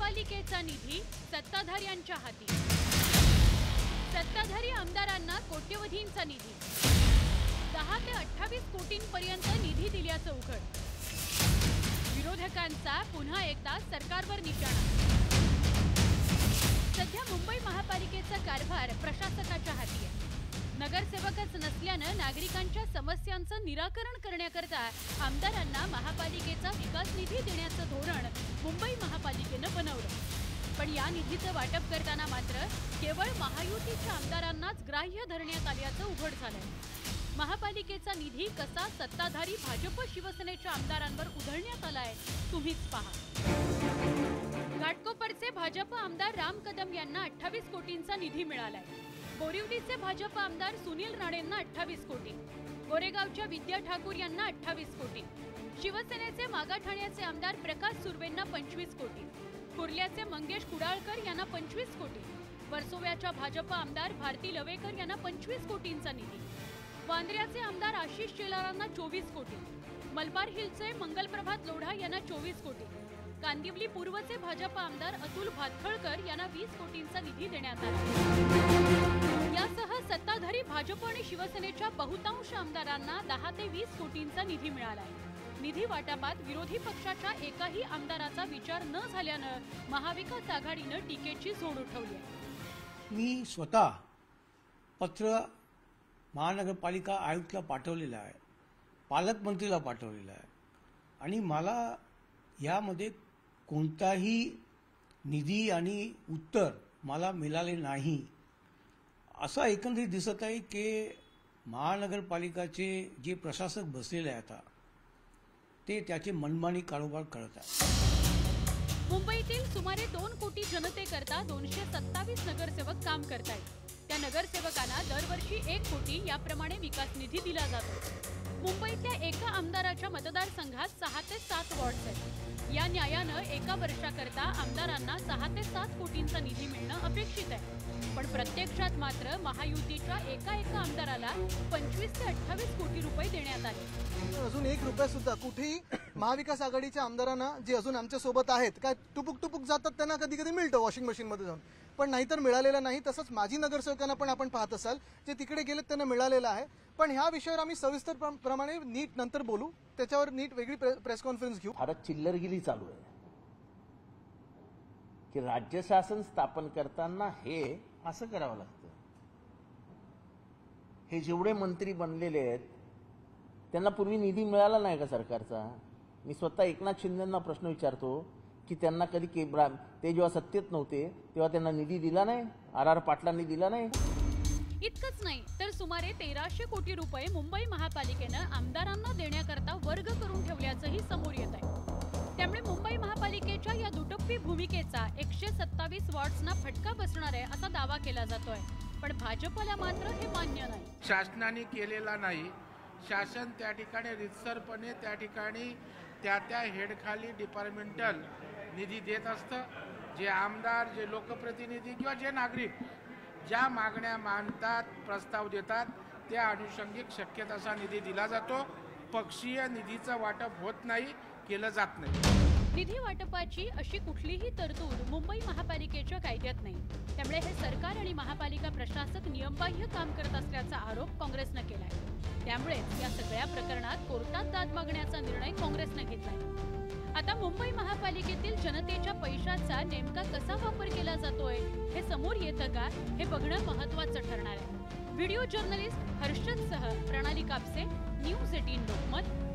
महापालिकेचा निधी सत्ताधाऱ्यांच्या हाती। सत्ताधारी आमदारांना कोट्यवधींचा निधी, 10 ते 28 कोटींपर्यंत निधी दिल्याचं उघड। विरोधकांचा पुन्हा एकदा सरकारवर निशाणा। सध्या मुंबई महापालिकेचा कारभार प्रशासकाच्या हाती आहे। नगरसेवकच नसल्यानं नागरिकांच्या समस्यांचं निराकरण करण्याकरता आमदारांना महापालिकेचा विकास निधी देण्याचं धोरण मुंबई महापालिकेनं बनवलं। पण या निधीचं वाटप करताना मात्र केवळ महायुतीच्या आमदारांनाच ग्राह्य धरण्यात आल्याचं उघड झालंय। महापालिकेचा निधी कसा सत्ताधारी भाजप शिवसेनेच्या आमदारांवर उधळण्यात आलाय तुम्हीच पहा। घाटकोपरचे भाजप आमदार राम कदम यांना 28 कोटींचा निधी मिळालाय। बोरिवलीचे भाजप आमदार सुनील राणेंना 28 कोटी, गोरेगावच्या विद्या ठाकूर यांना 28 कोटी, शिवसेनेचे मागाठाण्याचे आमदार प्रकाश सुर्वेंना 25 कोटी, कुर्ल्याचे मंगेश कुडाळकर यांना 25 कोटी, वर्सोव्याच्या भाजप आमदार भारती लवेकर यांना 25 कोटींचा निधी, वांद्र्याचे आमदार आशिष शेलारांना 24 कोटी, मलबार हिलचे मंगलप्रभात लोढा यांना 24 कोटी, कांदिवली पूर्वचे भाजप आमदार अतुल भातखळकर यांना 20 कोटींचा निधी देण्यात आला। यासह सत्ताधारी भाजप आणि शिवसेनेच्या बहुतांश आमदारांना 10 ते 20 कोटींचा निधी मिळालाय। निधी वाटपात विरोधी पक्षाच्या एकाही आमदाराचा विचार न झाल्यानं महाविकास आघाडीनं टीकेची झोड उठवली आहे। मी स्वतः पत्र महानगरपालिका आयुक्तला पाठवलेलं आहे, पालकमंत्रीला पाठवलेलं आहे आणि मला यामध्ये कोणताही निधी आणि उत्तर मला मिळाले नाही असं एकंदरीत दिसत आहे की महानगरपालिकाचे जे प्रशासक बसलेले आहेत आता ते त्याचे मनमानी कारोबार करत आहेत। मुंबईतील सुमारे 2 कोटी जनतेकरता 227 नगरसेवक काम करतायत। त्या नगरसेवकांना दरवर्षी 1 कोटी याप्रमाणे विकास निधी दिला जातो। मुंबईतल्या एका आमदाराच्या मतदारसंघात 6 ते 7 वॉर्ड्स आहेत। या न्यायानं एका वर्षाकरता आमदारांना 6 ते 7 कोटींचा निधी मिळणं अपेक्षित आहे। पण प्रत्यक्षात मात्र महायुतीच्या एका आमदाराला 25 ते 28 कोटी रुपये देण्यात आले। अजून 1 रुपया सुद्धा कुठेही महाविकास आघाडीच्या आमदारांना जे अजून आमच्या सोबत आहेत काय टुपुक जातात त्यांना कधी कधी मिळतं वॉशिंग मशीन मध्ये जाऊन, पण नाहीतर मिळालेलं नाही। तसंच माजी नगरसेवकांना पण आपण पाहत असाल जे तिकडे गेलेत त्यांना मिळालेलं आहे। पण ह्या विषयावर आम्ही सविस्तर प्रमाणे नीट नंतर बोलू, त्याच्यावर नीट वेगळी प्रेस कॉन्फरन्स घेऊ। भारत चिल्लरगिरी चालू आहे की राज्य शासन स्थापन करताना हे असं करावं लागतं। हे जेवढे मंत्री बनलेले आहेत त्यांना पूर्वी निधी मिळाला नाही का सरकारचा? मी स्वतः एकनाथ शिंदेंना प्रश्न विचारतो की त्यांना कधी ते जेव्हा सत्तेत नव्हते तेव्हा त्यांना निधी दिला नाही? RR पाटलांनी दिला नाही? इतकंच नाही तर सुमारे 1300 कोटी रुपये मुंबई महापालिकेनं आमदारांना देण्याकरता वर्ग करून ठेवल्याचंही समोर येत आहे। त्यामुळे मुंबई महापालिकेच्या या दुटप्पी भूमिकेचा 127 वॉर्ड्सना फटका बसणार आहे असा दावा केला जातोय। पण भाजपला मात्र हे मान्य नाही। शासनाने केलेला नाही। शासन त्या ठिकाणी रितसरपणे त्या ठिकाणी त्या हेडखाली डिपार्टमेंटल निधी देत असतं। जे आमदार, जे लोकप्रतिनिधी किंवा जे नागरिक ज्या मागण्या मांडतात, प्रस्ताव देतात त्या अनुषंगिक शक्य तसा निधी दिला जातो। पक्षीय निधीचं वाटप होत नाही, केलं जात नाही। निधी वाटपाची अशी कुठलीही तरतूद मुंबई महापालिकेच्या कायद्यात नाही। त्यामुळे हे सरकार आणि महापालिका प्रशासक नियमबाह्य काम करत असल्याचा आरोप काँग्रेसनं केलाय। त्यामुळे या सगळ्या प्रकरणात कोर्टात दाद मागण्याचा निर्णय काँग्रेसनं घेतलाय। आता मुंबई महापालिकेतील जनतेच्या पैशाचा नेमका कसा वापर केला जातोय हे समोर येतं का हे बघणं महत्त्वाचं ठरणार आहे। व्हिडिओ जर्नलिस्ट हर्षदसह प्रणाली कापसे, न्यूज 18 लोकमत,